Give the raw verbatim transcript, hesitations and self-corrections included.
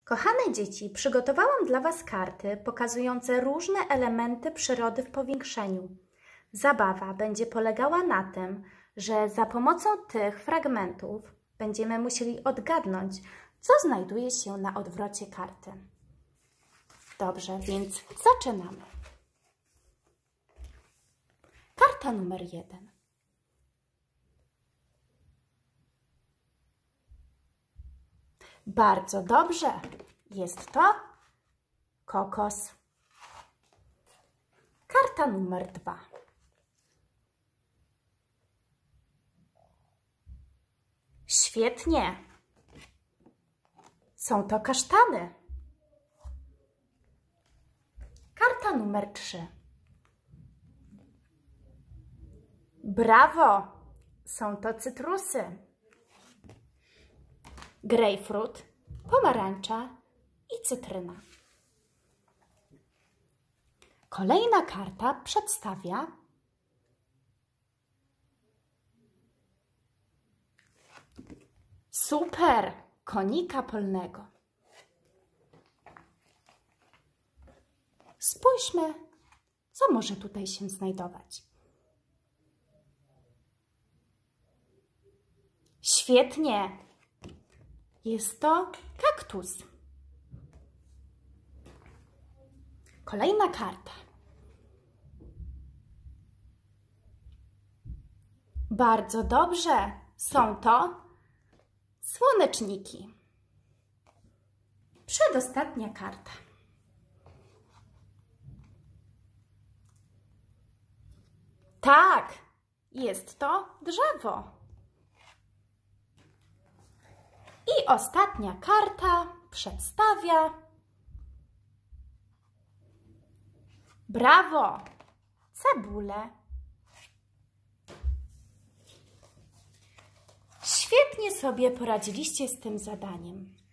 Kochane dzieci, przygotowałam dla Was karty pokazujące różne elementy przyrody w powiększeniu. Zabawa będzie polegała na tym, że za pomocą tych fragmentów będziemy musieli odgadnąć, co znajduje się na odwrocie karty. Dobrze, więc zaczynamy. Karta numer jeden. Bardzo dobrze. Jest to kokos. Karta numer dwa. Świetnie. Są to kasztany. Karta numer trzy. Brawo. Są to cytrusy. Grejpfrut, pomarańcza i cytryna. Kolejna karta przedstawia super konika polnego. Spójrzmy, co może tutaj się znajdować. Świetnie! Jest to kaktus. Kolejna karta. Bardzo dobrze. Są to słoneczniki. Przedostatnia karta. Tak, jest to drzewo. I ostatnia karta przedstawia brawo, cebulę. Świetnie sobie poradziliście z tym zadaniem.